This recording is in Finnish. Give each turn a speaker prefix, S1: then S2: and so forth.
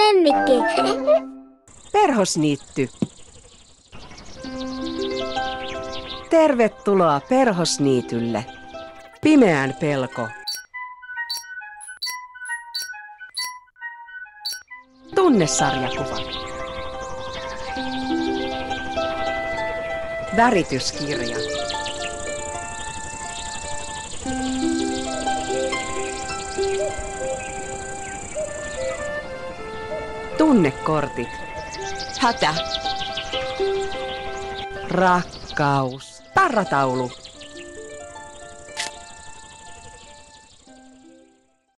S1: lemmikki.
S2: Perhosniitty. Tervetuloa Perhosniitylle. Pimeän pelko. Tunnesarjakuva. Värityskirja. Tunnekortit.
S3: Hätä.
S2: Rakkaus. Parrataulu.